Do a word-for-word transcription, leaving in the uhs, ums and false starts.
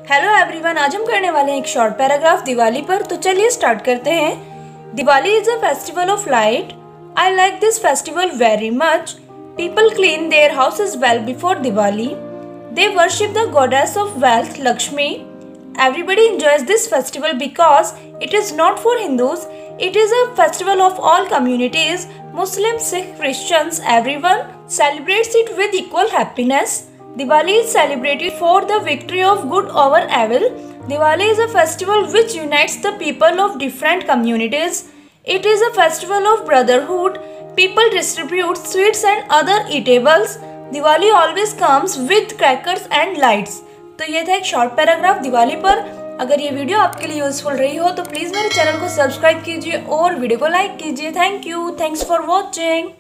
Hello everyone, आज हम करने वाले हैं एक शॉर्ट पैराग्राफ दिवाली पर। तो चलिए स्टार्ट करते हैं। Diwali is a festival of light. I like this festival very much. People clean their houses well before Diwali. They worship the goddess of wealth Lakshmi. Everybody enjoys this festival because it is not for Hindus. It is a festival of all communities. Muslims, Sikh, Christians, everyone celebrates it with equal happiness. Diwali is celebrated for the victory of good over evil. Diwali is a festival which unites the people of different communities. It is a festival of brotherhood. People distribute sweets and other eatables. Diwali always comes with crackers and lights. तो ये था एक short paragraph Diwali पर। अगर ये video आपके लिए useful रही हो तो प्लीज़ मेरे चैनल को सब्सक्राइब कीजिए और वीडियो को लाइक कीजिए। Thank you. Thanks for watching.